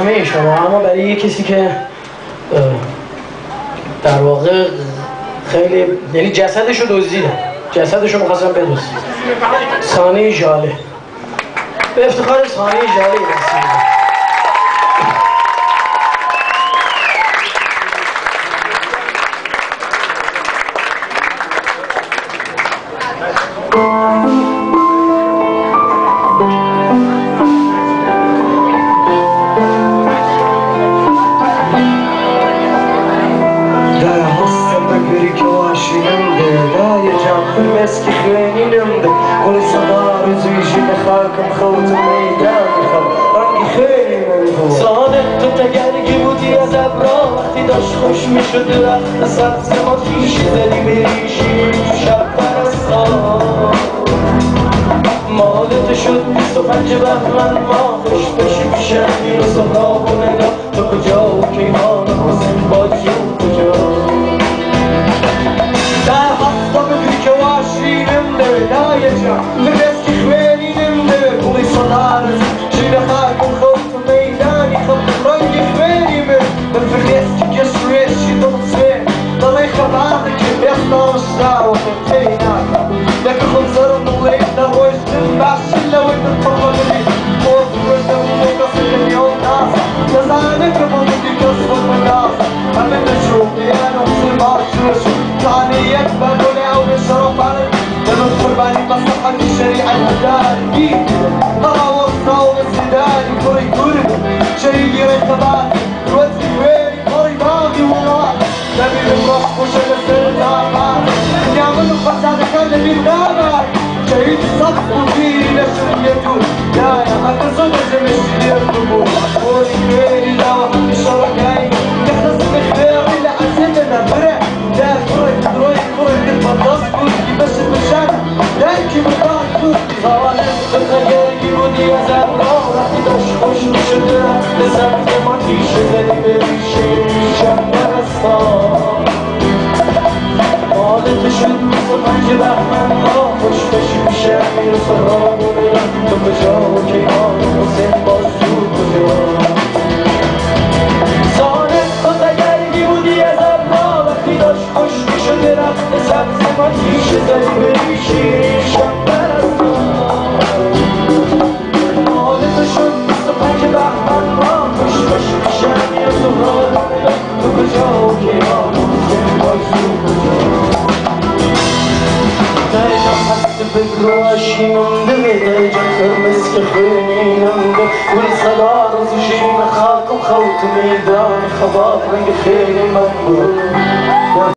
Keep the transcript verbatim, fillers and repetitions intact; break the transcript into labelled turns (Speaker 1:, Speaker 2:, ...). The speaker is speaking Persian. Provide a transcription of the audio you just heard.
Speaker 1: همه شما، اما برای یه کسی که در واقع خیلی، یعنی جسدشو دزدیدن، جسدشو می‌خواستن بدزدن. سانی ژاله، به افتخار سانی ژاله رسیدیم.
Speaker 2: مسكي خلاني نمضي قولي صدار زوجي بخاكم خوت الميدان خب رنگی خیلی منظور
Speaker 3: صادق تو تگرگی بودی از ابرا وقتی داشت خوش میشد درخت سبز ما تیشی زدی بریشی تو شب پرستا مالت شد بیست و پنج بهمن ما خوش بشی پیش امیر و سهراب و نگاه تو کجا و کیهان و حسین بازی و کجا
Speaker 2: در هفته بگی که واشینم نه یجا لبسکی خوینینم نه قولی صدارز جین خاکم خوت و میدانی خب رنگی خوینیم من فريسكي كسريشي ضمسين ضلي خبارك يختار الساعة وخطيناك لك خنزر موليك نرويش تنبعش إلا وين تطلق لي موت وردم وقصك اليوم ناس نزانك بمضي كسر الناس أنا نشوفي أنا وصل باشوش تعني يكبر ولي أو يشرف عليك لما القرباني مصلحة الشريعة الهداري ترى وصنا ومسيداني كوري كوري شريكي ريكباني روتي ويري كوري باغي وراء نبي بمرح وشل السلطان يعملوا فساد كان نبي الدابع شهيد الصدق وفيري نشر اليتون لا يا حتى صدق زمشي القبول كوري ويري لا وحد الشركاين يخلص بخيري لعزمنا برع لا كوري كوري كوري بالفضاس كوري بس المشانا لكن بطاق كوري
Speaker 3: صالح تو تگرگی بودی از ابرا وقتی داشت خوش میشد درخت سبز ما تیشه زدی بریشی شب پرستا مالت شد بیست و پنج بهمن ما خوش بشی پیش امیر و سهراب و نگاه تو کجا و کیهان و حسین بازجو کجا صالح تو تگرگی بودی از ابرا وقتی داشت خوش میشد درخت سبز ما تیشه زدی بریشی شب پرستا مالت شد بیست و پنج بهمن ما خوش بشی پیش امیر و سهراب و نگاه تو کجا و کیهان و حسین بازجو کجا
Speaker 2: بگراشی نمده در جنگر مسک خیلی نمده ولی صدا روزشی نخاکم خوت میدان خباب رنگ خیلی مقبول